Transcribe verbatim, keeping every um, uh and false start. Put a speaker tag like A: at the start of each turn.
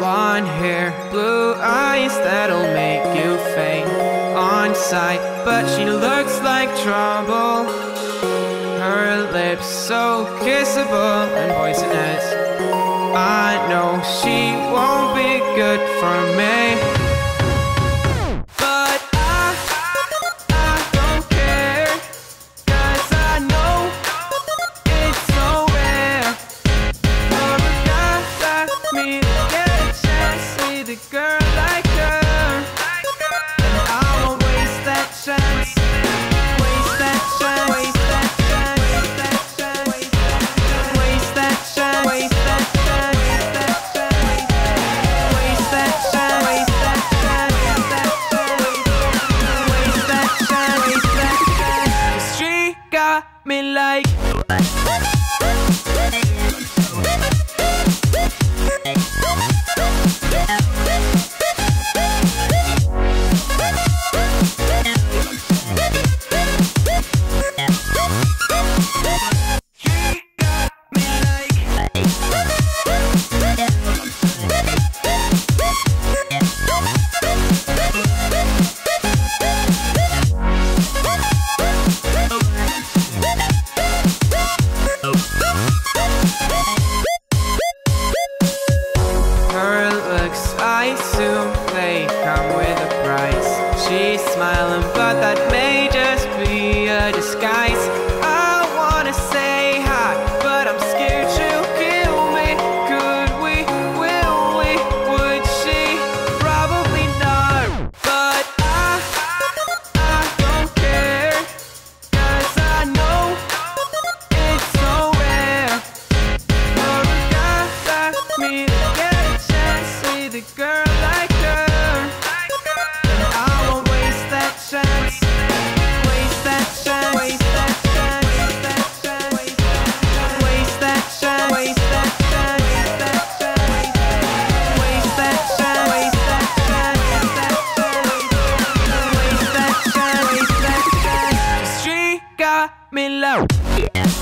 A: blonde hair, blue eyes that'll make you faint on sight, but she looks like trouble. Her lips so kissable and poisonous. I know she won't be good for me. Me like I assume they come with a price. She's smiling, but that may just be a disguise. I wanna say hi, but I'm scared she'll kill me. Could we, will we, would she? Probably not. But I, I don't care, 'cause I know it's so rare for a guy like me to get a chance with a girl like her. And I won't waste that chance. Waste that chance. Waste that chance. Waste that chance. Waste that chance. Waste that chance. Waste that chance. Waste that chance. Waste that chance. Waste that chance. She got me low.